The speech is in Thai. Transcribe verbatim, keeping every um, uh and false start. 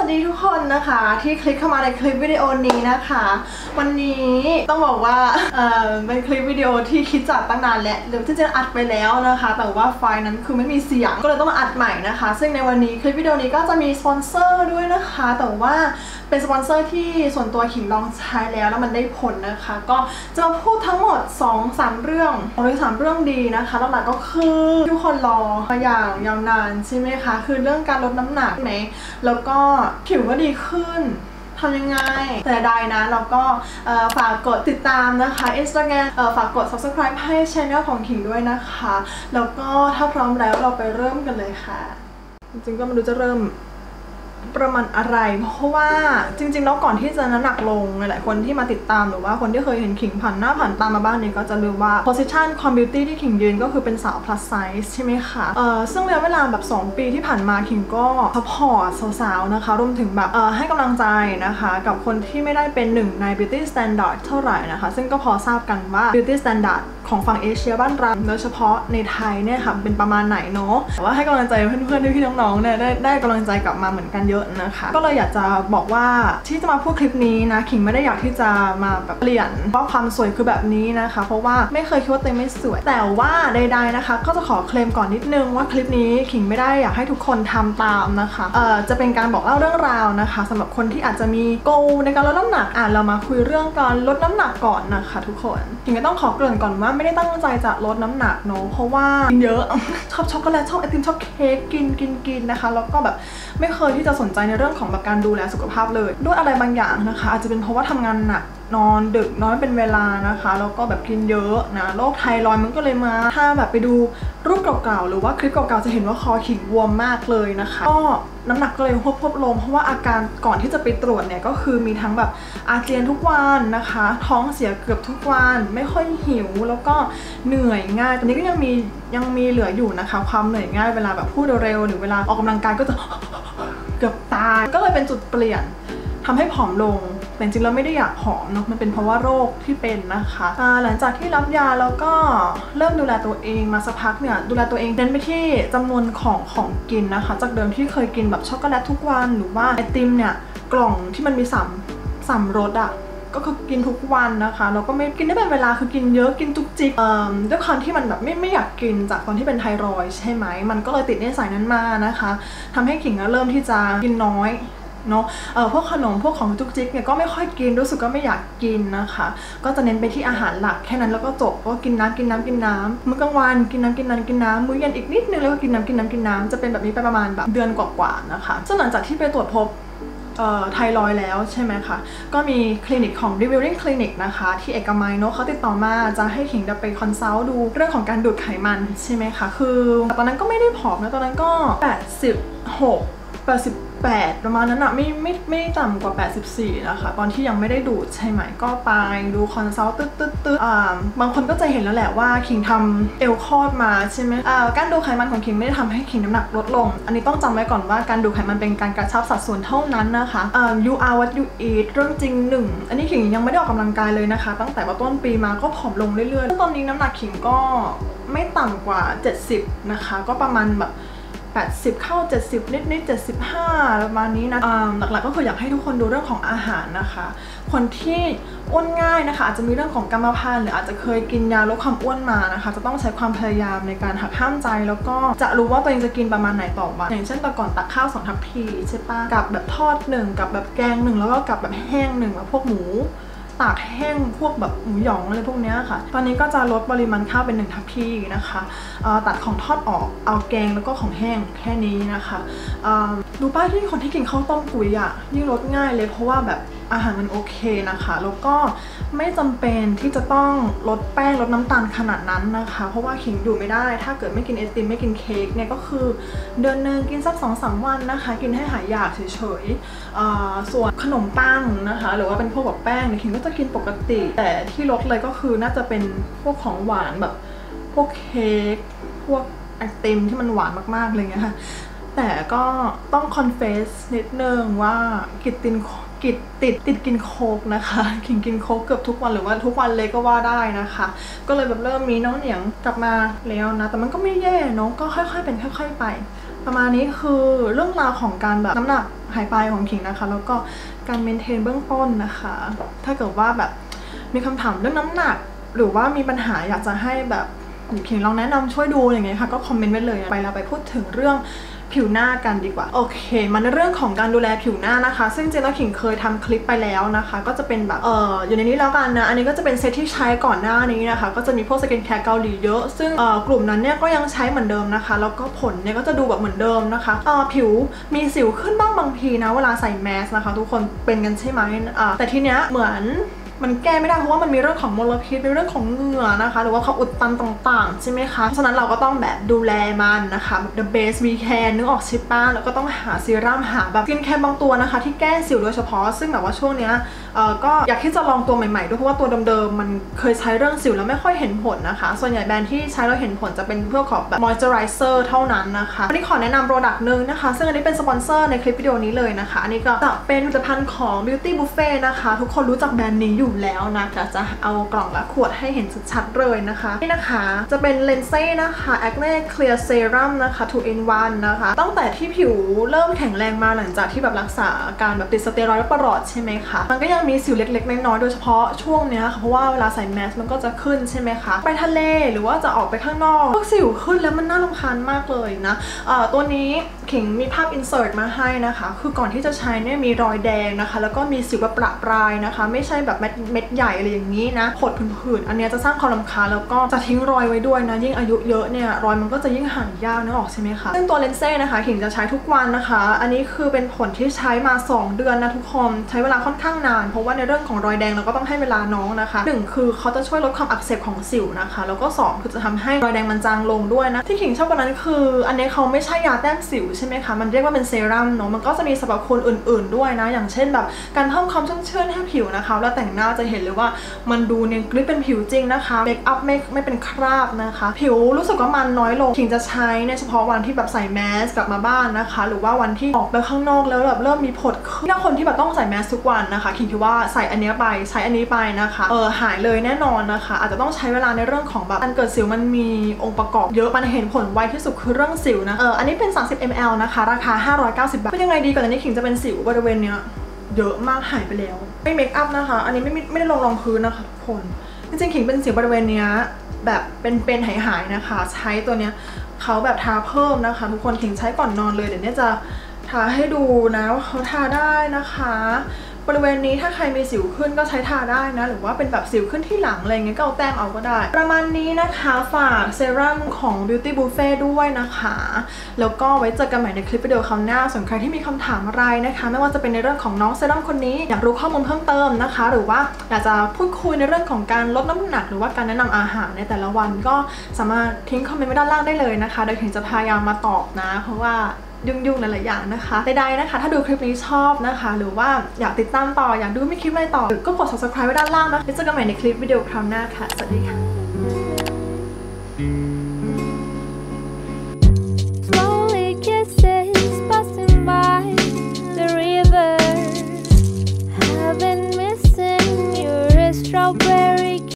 วัสดีทุกคนนะคะที่คลิกเข้ามาในคลิปวิดีโอนี้นะคะวันนี้ต้องบอกว่าเอ่อเป็นคลิปวิดีโอที่คิดจัดตั้งนานแล้วหรือที่จะอัดไปแล้วนะคะแต่ว่าไฟล์นั้นคือไม่มีเสียงก็เลยต้องมาอัดใหม่นะคะซึ่งในวันนี้คลิปวิดีโอนี้ก็จะมีสปอนเซอร์ด้วยนะคะแต่ว่าเป็นสปอนเซอร์ที่ส่วนตัวขิมลองใช้แล้วแล้วมันได้ผลนะคะก็จะมาพูดทั้งหมด สองถึงสาม เรื่องหรือสามเรื่องดีนะคะหลักๆก็คือทุกคนรอมาอย่างยาวนานใช่ไหมคะคือเรื่องการลดน้ำหนักไหมแล้วก็ผิวก็ดีขึ้นทำยังไงแต่ใดนะเราก็ฝากกดติดตามนะคะ Instagram ฝากกด Subscribe ให้ Channel ของขิงด้วยนะคะแล้วก็ถ้าพร้อมแล้วเราไปเริ่มกันเลยค่ะจริงๆก็ไม่รู้จะเริ่มประมาณอะไรเพราะว่าจริงๆแล้วก่อนที่จะน้ำหนักลงหลายๆคนที่มาติดตามหรือว่าคนที่เคยเห็นขิงผ่านหน้าผ่านตามาบ้างเนี่ยก็จะรู้ว่า position ความ beauty ที่ขิงยืนก็คือเป็นสาว plus size ใช่ไหมคะเอ่อซึ่งระยะเวลาแบบสองปีที่ผ่านมาขิงก็ support สาวๆนะคะรวมถึงแบบเอ่อให้กำลังใจนะคะกับคนที่ไม่ได้เป็นหนึ่งใน beauty standard เท่าไหร่นะคะซึ่งก็พอทราบกันว่า beauty standard ของฝั่งเอเชียบ้านเราโดยเฉพาะในไทยเนี่ยค่ะเป็นประมาณไหนเนาะแต่ว่าให้กำลังใจเพื่อนๆพี่ๆน้องๆเนี่ยได้ได้กำลังใจกลับมาเหมือนกันเยอะนะคะก็เลยอยากจะบอกว่าที่จะมาพูดคลิปนี้นะขิงไม่ได้อยากที่จะมาแบบเปลี่ยนว่าความสวยคือแบบนี้นะคะเพราะว่าไม่เคยคิดว่าตัวเองไม่สวยแต่ว่าใดๆนะคะก็จะขอเคลมก่อนนิดนึงว่าคลิปนี้ขิงไม่ได้อยากให้ทุกคนทำตามนะคะเอ่อจะเป็นการบอกเล่าเรื่องราวนะคะสำหรับคนที่อาจจะมีโกลในการลดน้ำหนักอ่ะเรามาคุยเรื่องการลดน้ำหนักก่อนนะคะทุกคนขิงก็ต้องขอเกริ่นก่อนว่าไม่ได้ตั้งใจจะลดน้ำหนักเนาะเพราะว่ากินเยอะชอบช็อกโกแลตชอบไอติมชอบเค้กกินกินกินนะคะแล้วก็แบบไม่เคยที่จะสนใจในเรื่องของแบบการดูแลสุขภาพเลยด้วยอะไรบางอย่างนะคะอาจจะเป็นเพราะว่าทำงานหนักนอนดึกน้อยเป็นเวลานะคะแล้วก็แบบกินเยอะนะโรคไทรอยด์มันก็เลยมาถ้าแบบไปดูรูปเก่าๆหรือว่าคลิปเก่าๆจะเห็นว่าคอขิงบวมมากเลยนะคะก็น้ำหนักก็เลยหดๆลงเพราะว่าอาการก่อนที่จะไปตรวจเนี่ยก็คือมีทั้งแบบอาเจียนทุกวันนะคะท้องเสียเกือบทุกวันไม่ค่อยหิวแล้วก็เหนื่อยง่ายตอนนี้ก็ยังมียังมีเหลืออยู่นะคะความเหนื่อยง่ายเวลาแบบพูดเร็วหรือเวลาออกกำลังกายก็จะเกือบตายก็เลยเป็นจุดเปลี่ยนทำให้ผอมลงแต่จริงๆแล้วไม่ได้อยากผอมเนาะมันเป็นเพราะว่าโรคที่เป็นนะคะหลังจากที่รับยาแล้วก็เริ่มดูแลตัวเองมาสักพักเนี่ยดูแลตัวเองเน้นไปที่จำนวนของของกินนะคะจากเดิมที่เคยกินแบบช็อกโกแลตทุกวันหรือว่าไอติมเนี่ยกล่องที่มันมีสามสามรสอ่ะก็คือกินทุกวันนะคะแล้วก็ไม่กินได้เป็นเวลาคือกินเยอะกินจุกจิกด้วยความที่มันแบบไม่ไม่อยากกินจากตอนที่เป็นไทรอยด์ใช่ไหมมันก็เลยติดนิสัยนั้นมานะคะทำให้ขิงเริ่มที่จะกินน้อยเนาะเออพวกขนมพวกของจุกจิกเนี่ยก็ไม่ค่อยกินรู้สึกก็ไม่อยากกินนะคะก็จะเน้นไปที่อาหารหลักแค่นั้นแล้วก็จบก็กินน้ำกินน้ำกินน้ำมื้อกลางวันกินน้ำกินน้ำกินน้ำมื้อเย็นอีกนิดนึงแล้วก็กินน้ำกินน้ำกินน้ำจะเป็นแบบนี้ไปประมาณแบบเดือนกว่าๆนะคะซึ่งหลังจากที่ไปตรวจพบไทรอยด์แล้วใช่ไหมคะก็มีคลินิกของ Revealing Clinic นะคะที่เอกมัยเนาะเขาติดต่อมาจะให้ขิงไปคอนซัลท์ดูเรื่องของการดูดไขมันใช่ไหมคะคือตอนนั้นก็ไม่ได้ผอมนะตอนนั้นก็แปดสิบหก แปดสิบแปดประมาณนั้นอะไม่ไม่ไม่ต่ำกว่าแปดสิบสี่นะคะตอนที่ยังไม่ได้ดูดใช่ไหมก็ไปดูคอนซัลท์ตึ๊ดตึ๊ดตึ๊ดอ่าบางคนก็จะเห็นแล้วแหละว่าขิงทำเอวคลอดมาใช่ไหมอ่าการดูไขมันของขิงไม่ได้ทำให้ขิงน้ำหนักลดลงอันนี้ต้องจำไว้ก่อนว่าการดูไขมันเป็นการกระชับสัดส่วนเท่านั้นนะคะอ่า you are what you eat เรื่องจริงหนึ่งอันนี้ขิงยังไม่ได้ออกกำลังกายเลยนะคะตั้งแต่ว่าต้นปีมาก็ผอมลงเรื่อยๆตอนนี้น้ำหนักขิงก็ไม่ต่ำกว่าเจ็ดสิบนะคะก็ประมาณแบบแปดสิบเข้าเจ็ดสิบนิดๆเจ็ดสิบห้าประมาณนี้นะหลักๆก็คืออยากให้ทุกคนดูเรื่องของอาหารนะคะคนที่อ้วนง่ายนะคะอาจจะมีเรื่องของกรรมพันธุ์หรืออาจจะเคยกินยาลดความอ้วนมานะคะจะต้องใช้ความพยายามในการหักห้ามใจแล้วก็จะรู้ว่าตัวเองจะกินประมาณไหนต่อวันอย่างเช่นแต่ก่อนตักข้าวสองทัพพีใช่ปะกับแบบทอดหนึ่งกับแบบแกงหนึ่งแล้วก็กับแบบแห้งหนึ่งแบบพวกหมูตากแห้งพวกแบบหมูหยองอะไรพวกนี้ค่ะตอนนี้ก็จะลดปริมาณข้าวเป็นหนึ่งทัพพีนะคะตัดของทอดออกเอาแกงแล้วก็ของแห้งแค่นี้นะคะดูป้ายที่คนที่กินข้าวต้มกุ๋ยอ่ะยิ่งลดง่ายเลยเพราะว่าแบบอาหารมันโอเคนะคะแล้วก็ไม่จำเป็นที่จะต้องลดแป้งลดน้ำตาลขนาดนั้นนะคะเพราะว่าขิงอยู่ไม่ได้ถ้าเกิดไม่กินไอติมไม่กินเค้กเนี่ยก็คือเดือนหนึ่งกินสัก สองถึงสาม วันนะคะกินให้หายอยากเฉยๆส่วนขนมปังนะคะหรือว่าเป็นพวกแบบแป้งเนี่ยขิงก็จะกินปกติแต่ที่ลดเลยก็คือน่าจะเป็นพวกของหวานแบบพวกเค้กพวกไอติมที่มันหวานมากๆเลยนะคะแต่ก็ต้องคอนเฟสนิดนึงว่ากินตินกินติดติดกินโค้กนะคะขิงกินโค้กเกือบทุกวันหรือว่าทุกวันเลยก็ว่าได้นะคะก็เลยแบบเริ่มมีน้องเหนียงกลับมาแล้วนะแต่มันก็ไม่แย่เนาะก็ค่อยๆเป็นค่อยๆไปประมาณนี้คือเรื่องราวของการแบบน้ำหนักหายไปของขิงนะคะแล้วก็การเมนเทนเบื้องต้นนะคะถ้าเกิดว่าแบบมีคำถามเรื่องน้ำหนักหรือว่ามีปัญหาอยากจะให้แบบขิงลองแนะนำช่วยดูอย่างเงี้ยค่ะก็คอมเมนต์ไว้เลยไปเราไปพูดถึงเรื่องผิวหน้ากันดีกว่าโอเคมันเรื่องของการดูแลผิวหน้านะคะซึ่งจริงแล้วขิงเคยทำคลิปไปแล้วนะคะก็จะเป็นแบบเอออยู่ในนี้แล้วกันนะอันนี้ก็จะเป็นเซตที่ใช้ก่อนหน้านี้นะคะก็จะมีพวกสกินแคร์เกาหลีเยอะซึ่งเออกลุ่มนั้นเนี่ยก็ยังใช้เหมือนเดิมนะคะแล้วก็ผลเนี่ยก็จะดูแบบเหมือนเดิมนะคะเออผิวมีสิวขึ้นบ้างบางทีนะเวลาใส่แมสนะคะทุกคนเป็นกันใช่ไหมอ่าแต่ทีเนี้ยเหมือนมันแก้ไม่ได้เพราะว่ามันมีเรื่องของมลพิษเป็นเรื่องของเหงื่อนะคะหรือว่าความอุดตันต่างๆใช่ไหมคะฉะนั้นเราก็ต้องแบบดูแลมันนะคะ the best we can นึกออกใช่ปะแล้วก็ต้องหาซีรั่มหาแบบสกินแคร์บางตัวนะคะที่แก้สิวโดยเฉพาะซึ่งแบบว่าช่วงเนี้ยเอ่อก็อยากที่จะลองตัวใหม่ๆด้วยเพราะว่าตัวเดิมๆมันเคยใช้เรื่องสิวแล้วไม่ค่อยเห็นผลนะคะส่วนใหญ่แบรนด์ที่ใช้แล้วเห็นผลจะเป็นพวกของแบบ moisturizer เท่านั้นนะคะวันนี้ขอแนะนำโปรดักต์นึงนะคะซึ่งอันนี้เป็นสปอนเซอร์ในคลิปวิดีโอนี้เลยนะคะอันนี้ก็จะเป็นผลิตภัณฑ์ของ Beauty Buffet นะคะทุกคนรู้จักแบรนด์นี้อยู่แล้วนะจะเอากล่องและขวดให้เห็นชัดๆเลยนะคะนี่นะคะจะเป็นเลนเซ่นะคะ Acne Clear Serum นะคะ ทู อิน วัน นะคะตั้งแต่ที่ผิวเริ่มแข็งแรงมาหลังจากที่แบบรักษาการแบบติดสเตียรอยด์และประหลอดใช่ไหมคะมันก็ยังมีสิวเล็กๆน้อยๆโดยเฉพาะช่วงเนี้ยค่ะเพราะว่าเวลาใส่แมสมันก็จะขึ้นใช่ไหมคะไปทะเลหรือว่าจะออกไปข้างนอกพวกสิวขึ้นแล้วมันน่ารำคาญมากเลยนะเอ่อตัวนี้ขิงมีภาพอินเสิร์ตมาให้นะคะคือก่อนที่จะใช้เนี่ยมีรอยแดงนะคะแล้วก็มีสิวแบบประปรายนะคะไม่ใช่แบบเม็ดเม็ดใหญ่อะไรอย่างนี้นะผดผื่นๆอันนี้จะสร้างความรำคาญแล้วก็จะทิ้งรอยไว้ด้วยนะยิ่งอายุเยอะเนี่ยรอยมันก็จะยิ่งห่างยากนึกออกใช่ไหมคะซึ่งตัวเลนเซ่นะคะขิงจะใช้ทุกวันนะคะอันนี้คือเป็นผลที่ใช้มาสองเดือนนะทุกคนใช้เวลาค่อนข้างนานเพราะว่าในเรื่องของรอยแดงเราก็ต้องให้เวลาน้องนะคะหนึ่งคือเขาจะช่วยลดความอักเสบของสิวนะคะแล้วก็สองคือจะทำให้รอยแดงมันจางลงด้วยนะที่ขิงชอบกว่านั้นคืออันนี้เขาไม่ใช่ยาแต้มสิวใช่ไหมคะมันเรียกว่าเป็นเซรั่มเนาะมันก็จะมีสรรพคุณอื่นๆด้วยนะอย่างเช่นแบบการเพิ่มความชุ่มชื้นให้ผิวนะคะแล้วแต่งหน้าจะเห็นเลยว่ามันดูเนียนกริบเป็นผิวจริงนะคะเมคอัพไม่ไม่เป็นคราบนะคะผิวรู้สึกว่ามันน้อยลงขิงจะใช้ในเฉพาะวันที่แบบใส่แมสกลับมาบ้านนะคะหรือว่าวันที่ออกไปข้างนอกแล้วแบบเริ่มมีผดขึ้นถ้าคนที่แบบต้องใส่แมสทุกวันนะคะขิงคิดว่าใส่อันนี้ไปใช้อันนี้ไปนะคะเออหายเลยแน่นอนนะคะอาจจะต้องใช้เวลาในเรื่องของแบบการเกิดสิวมันมีองค์ประกอบเยอะมันเห็นผลไวที่สุดคือเรื่องสิวนะเอออันนี้เป็นสามสิบมิลลิลิตร นะคะราคาห้าร้อยเก้าสิบบาทเป็นยังไงดีก่อนอันนี้ขิงจะเป็นสิวบริเวณเนี้ยเยอะมากหายไปแล้วไม่เมคอัพนะคะอันนี้ไม่ไม่ได้ลงรองพื้นนะคะทุกคนจริงๆขิงเป็นสิวบริเวณเนี้ยแบบเป็นๆหายๆนะคะใช้ตัวเนี้ยเขาแบบทาเพิ่มนะคะทุกคนขิงใช้ก่อนนอนเลยเดี๋ยวนี้จะทาให้ดูนะว่าเขาทาได้นะคะบริเวณนี้ถ้าใครมีสิวขึ้นก็ใช้ทาได้นะหรือว่าเป็นแบบสิวขึ้นที่หลังอะไรเงี้ยก็เอาแต้มเอาก็ได้ประมาณนี้นะคะฝากเซรั่มของ Beauty Buffet ด้วยนะคะแล้วก็ไว้เจอกันใหม่ในคลิปวิดีโอคราวหน้าส่วนใครที่มีคำถามอะไรนะคะไม่ว่าจะเป็นในเรื่องของน้องเซรั่มคนนี้อยากรู้ข้อมูลเพิ่มเติมนะคะหรือว่าอยากจะพูดคุยในเรื่องของการลดน้ำหนักหรือว่าการแนะนำอาหารในแต่ละวันก็สามารถทิ้งคอมเมนต์ไว้ด้านล่างได้เลยนะคะโดยถึงจะพยายามมาตอบนะเพราะว่ายุ่งๆหลายๆอย่างนะคะใดๆนะคะถ้าดูคลิปนี้ชอบนะคะหรือว่าอยากติดตามต่ออยากดูไม่คลิปอะไรต่อก็กด ซับสไครบ์ ไว้ด้านล่างนะแล้วเจอกันใหม่ในคลิปวิดีโอคราวหน้าค่ะสวัสดีค่ะ Slowly kisses passing by the river. I've been missing your strawberry